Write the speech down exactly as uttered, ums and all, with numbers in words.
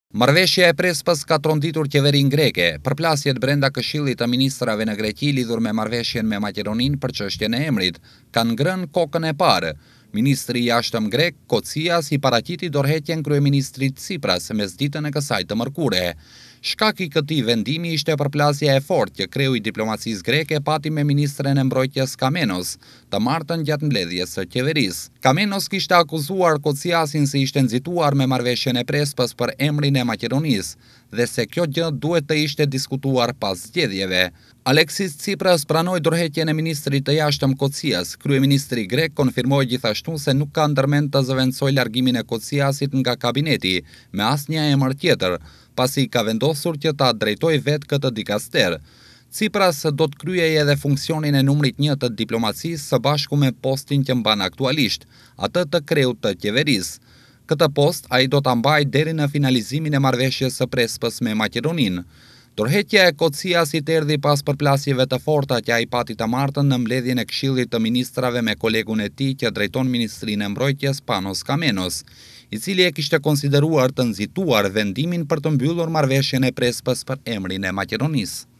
Marrëveshja e Prespës ka tronditur qeverinë greke. Përplasjet brenda Këshillit të Ministrave në Greqi lidhur me marrëveshjen me Maqedoninë për çështjen e emrit kanë ngrënë kokën e parë. Ministri i jashtëm grek, Kocias, i paraqiti dorëheqjen kryeministrit Tsipras mesditën e kësaj të mërkure. Shkaki i këtij vendimi ishte përplasja e fortë që kreu i diplomacisë greke pati me ministren e mbrojtjes Kamenos, të martën gjatë mbledhjes së qeverisë. Kamenos kishte akuzuar Kociasin se ishte nxituar me marrëveshjen e Prespës për emrin e Maqedonisë dhe se kjo gjë duhet të ishte diskutuar pas zgjedhjeve. Aleksis Tsipras pranoi dorëheqjen e ministrit të jashtëm Kocias. Kryeministri grek konfirmoi gjithashtu se nuk ka ndërmend të zëvendësojë largimin e Kociasit nga kabineti me asnjë emër tjetër, pasi ka vendosur që ta drejtojë vetë këtë dikaster. Tsipras do të kryejë edhe funksionin e numrit një të diplomacisë së bashku me postin që mban aktualisht, atë të kreut të qeverisë. Këtë post ai do ta mbajë deri në finalizimin e marrëveshjes së Prespës me Maqedoninë. Dorëheqja e Kociasit erdhi pas përplasjeve të forta që ai pati të martën në mbledhjen e Këshillit të Ministrave me kolegun e tij që drejton Ministrinë e Mbrojtjes Panos Kamenos, i cili e kishte konsideruar të nxituar vendimin për të mbyllur marrëveshjen e Prespës për emrin e Maqedonisë.